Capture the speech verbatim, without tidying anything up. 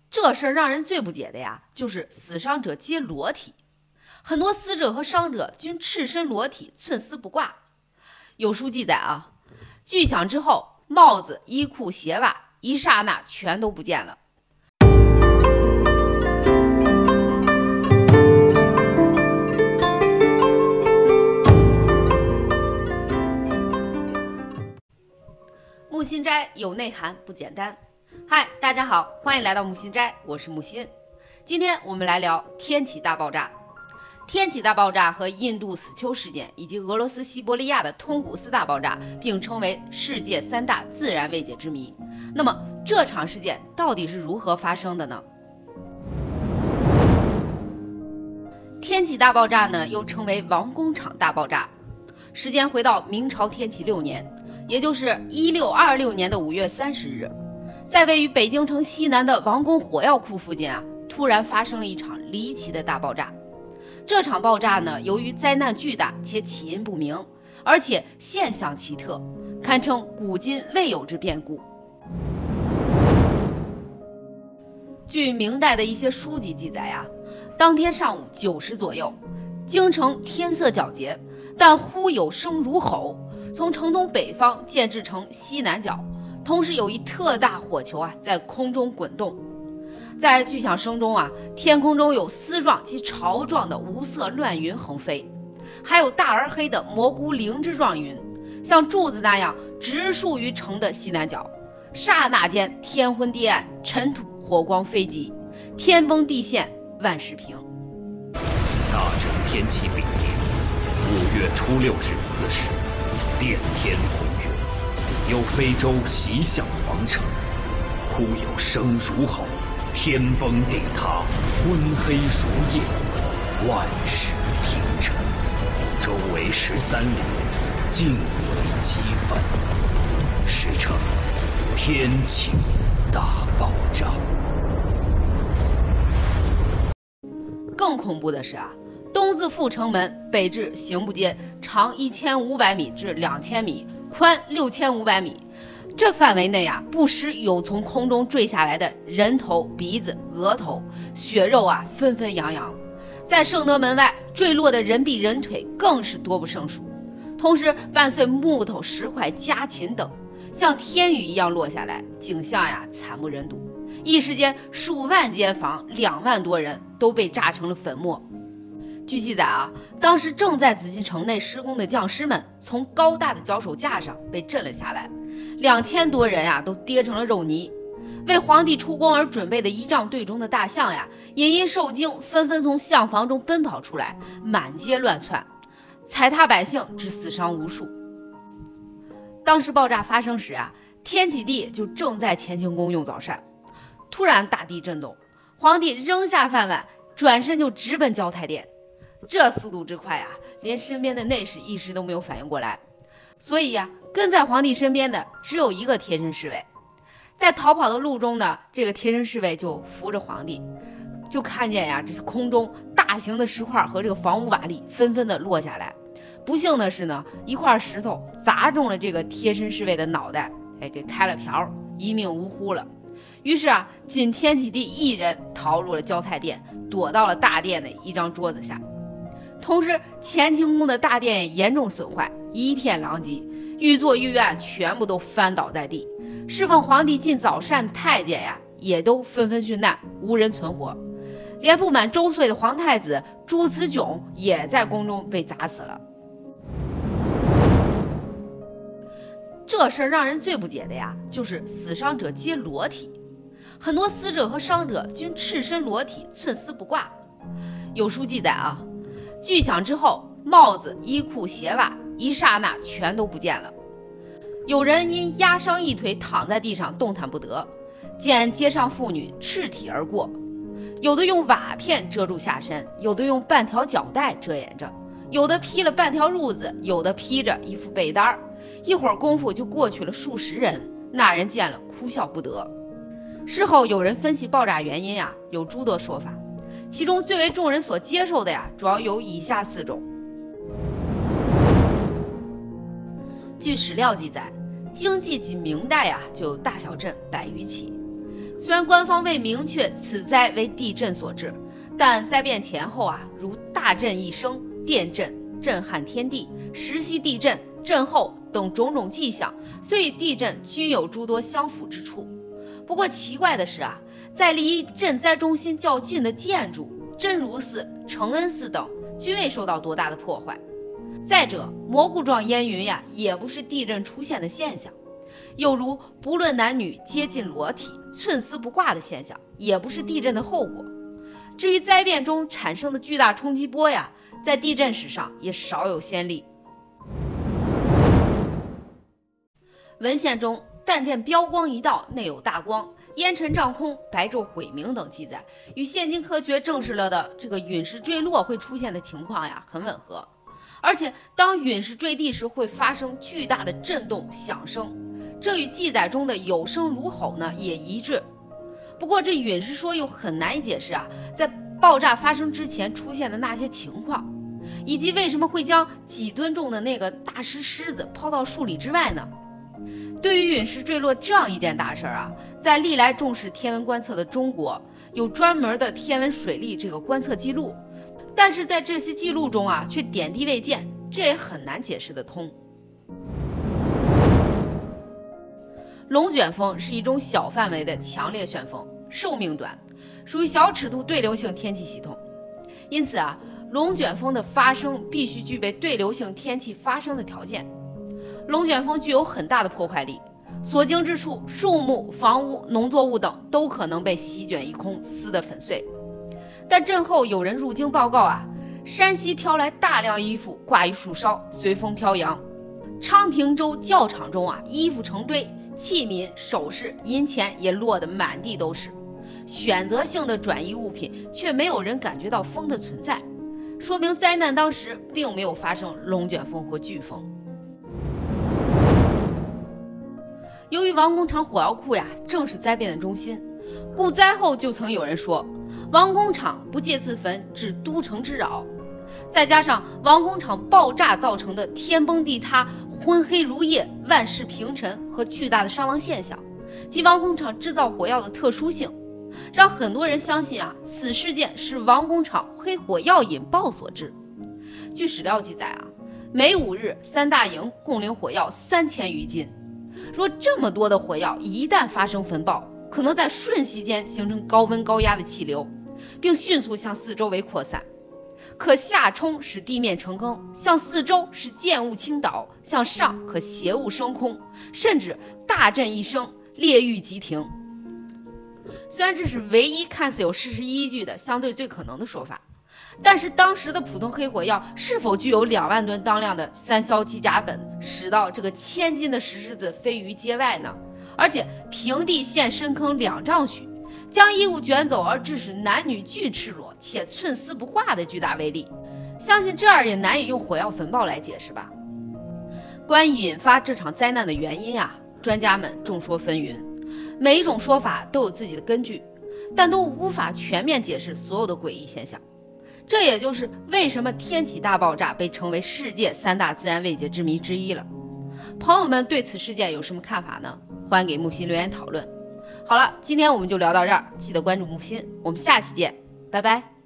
这事儿让人最不解的呀，就是死伤者皆裸体，很多死者和伤者均赤身裸体，寸丝不挂。有书记载啊，巨响之后，帽子、衣裤、鞋袜一刹那全都不见了。木心斋有内涵不简单。嗨，大家好，欢迎来到木心斋，我是木心。今天我们来聊天启大爆炸。天启大爆炸和印度死丘事件以及俄罗斯西伯利亚的通古斯大爆炸并称为世界三大自然未解之谜。那么这场事件到底是如何发生的呢？天启大爆炸呢，又称为王工厂大爆炸，时间回到明朝天启六年，也就是一六二六年的五月三十日，在位于北京城西南的王宫火药库附近啊，突然发生了一场离奇的大爆炸。这场爆炸呢，由于灾难巨大且起因不明，而且现象奇特，堪称古今未有之变故。据明代的一些书籍记载啊，当天上午九时左右，京城天色皎洁，但忽有声如吼，从城东北方渐至城西南角，同时有一特大火球啊在空中滚动。在巨响声中啊，天空中有丝状及潮状的无色乱云横飞，还有大而黑的蘑菇灵芝状云，像柱子那样直竖于城的西南角。刹那间，天昏地暗，尘土火光飞急，天崩地陷，万事平。 大正天启丙年五月初六日巳时，变天红月，有飞舟袭向皇城，忽有声如吼，天崩地塌，昏黑如夜，万事平整。周围十三里，尽为齑粉，史称天启大爆炸。 更恐怖的是啊，东自阜城门，北至刑部街，长一千五百米至两千米，宽六千五百米。这范围内啊，不时有从空中坠下来的人头、鼻子、额头，血肉啊纷纷扬扬。在圣德门外坠落的人臂、人腿更是多不胜数，同时伴随木头、石块、家禽等，像天雨一样落下来，景象呀惨不忍睹。一时间，数万间房、两万多人都被炸成了粉末。据记载啊，当时正在紫禁城内施工的匠师们从高大的脚手架上被震了下来，两千多人呀都跌成了肉泥。为皇帝出宫而准备的仪仗队中的大象呀，也因受惊纷纷从象房中奔跑出来，满街乱窜，踩踏百姓，致死伤无数。当时爆炸发生时啊，天启帝就正在乾清宫用早膳，突然大地震动，皇帝扔下饭碗，转身就直奔交泰殿。这速度之快啊，连身边的内侍一时都没有反应过来。所以呀、啊，跟在皇帝身边的只有一个贴身侍卫。在逃跑的路中呢，这个贴身侍卫就扶着皇帝，就看见呀，这是空中大型的石块和这个房屋瓦砾纷纷的落下来。不幸的是呢，一块石头砸中了这个贴身侍卫的脑袋，哎，给开了瓢，一命呜呼了。于是啊，仅天启帝一人逃入了交泰殿，躲到了大殿的一张桌子下。同时，乾清宫的大殿也严重损坏，一片狼藉，御座御案全部都翻倒在地。侍奉皇帝进早膳的太监呀，也都纷纷殉难，无人存活。连不满周岁的皇太子朱慈炯也在宫中被砸死了。这事儿让人最不解的呀，就是死伤者皆裸体，很多死者和伤者均赤身裸体，寸丝不挂。有书记载啊，巨响之后，帽子、衣裤、鞋袜一刹那全都不见了。有人因压伤一腿躺在地上动弹不得，见街上妇女赤体而过，有的用瓦片遮住下身，有的用半条脚带遮掩着，有的披了半条褥子，有的披着一副被单，一会儿功夫就过去了数十人，那人见了哭笑不得。事后有人分析爆炸原因呀，有诸多说法，其中最为众人所接受的呀，主要有以下四种。据史料记载，经济及明代啊，就有大小镇百余起， 虽然官方未明确此灾为地震所致，但灾变前后啊，如大震一声、电震、震撼天地、石溪地震、震后等种种迹象，虽与地震均有诸多相符之处。不过奇怪的是啊，在离震灾中心较近的建筑，真如寺、承恩寺等均未受到多大的破坏。再者，蘑菇状烟云呀，也不是地震出现的现象。又如不论男女皆近裸体、寸丝不挂的现象，也不是地震的后果。至于灾变中产生的巨大冲击波呀，在地震史上也少有先例。文献中但见标光一道，内有大光，烟尘涨空，白昼毁明等记载，与现今科学证实了的这个陨石坠落会出现的情况呀，很吻合。而且当陨石坠地时，会发生巨大的震动响声，这与记载中的有声如吼呢也一致。不过这陨石说又很难以解释啊，在爆炸发生之前出现的那些情况，以及为什么会将几吨重的那个大石狮子抛到数里之外呢？对于陨石坠落这样一件大事啊，在历来重视天文观测的中国，有专门的天文水历这个观测记录，但是在这些记录中啊，却点滴未见，这也很难解释得通。龙卷风是一种小范围的强烈旋风，寿命短，属于小尺度对流性天气系统。因此啊，龙卷风的发生必须具备对流性天气发生的条件。龙卷风具有很大的破坏力，所经之处，树木、房屋、农作物等都可能被席卷一空，撕得粉碎。但震后有人入京报告啊，山西飘来大量衣服挂于树梢，随风飘扬。昌平州教场中啊，衣服成堆，器皿、首饰、银钱也落得满地都是。选择性的转移物品，却没有人感觉到风的存在，说明灾难当时并没有发生龙卷风或飓风。由于王工厂火药库呀正是灾变的中心，故灾后就曾有人说王工厂不戒自焚，致都城之扰。再加上王工厂爆炸造成的天崩地塌、昏黑如夜、万事平沉和巨大的伤亡现象，及王工厂制造火药的特殊性，让很多人相信啊，此事件是王工厂黑火药引爆所致。据史料记载啊，每五日三大营共领火药三千余斤。若这么多的火药一旦发生焚爆，可能在瞬息间形成高温高压的气流，并迅速向四周围扩散，可下冲使地面成坑，向四周使建物倾倒，向上可携物升空，甚至大震一声，烈狱即停。虽然这是唯一看似有事实依据的相对最可能的说法，但是当时的普通黑火药是否具有两万吨当量的三硝机甲苯，使到这个千斤的石狮子飞于街外呢？而且平地陷深坑两丈许，将衣物卷走，而致使男女俱赤裸且寸丝不挂的巨大威力，相信这儿也难以用火药焚爆来解释吧。关于引发这场灾难的原因啊，专家们众说纷纭，每一种说法都有自己的根据，但都无法全面解释所有的诡异现象。这也就是为什么天启大爆炸被称为世界三大自然未解之谜之一了。朋友们对此事件有什么看法呢？欢迎给木心留言讨论。好了，今天我们就聊到这儿，记得关注木心，我们下期见，拜拜。